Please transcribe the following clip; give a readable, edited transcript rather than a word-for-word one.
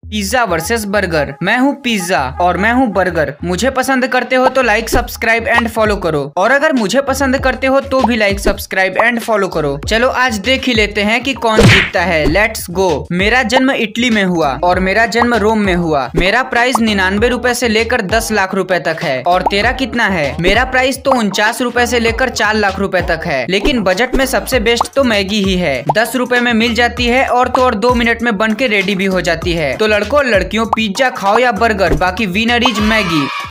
Pizza versus burger. मैं हूँ pizza और मैं हूँ बर्गर। मुझे पसंद करते हो तो लाइक सब्सक्राइब एंड फॉलो करो, और अगर मुझे पसंद करते हो तो भी लाइक सब्सक्राइब एंड फॉलो करो। चलो आज देख ही लेते हैं कि कौन जीतता है। Let's go. मेरा जन्म इटली में हुआ और मेरा जन्म रोम में हुआ। मेरा प्राइस 99 रुपए से लेकर 10 लाख रुपए तक है। और तेरा कितना है? मेरा प्राइस तो 49 रुपए से लेकर 4 लाख रुपए तक है, लेकिन बजट में सबसे बेस्ट तो मैगी ही है। 10 रुपए में मिल जाती है और तो और 2 मिनट में बन के रेडी भी हो जाती है। तो लड़कों और लड़कियों, पिज्जा खाओ या बर्गर, बाकी विनर इज मैगी।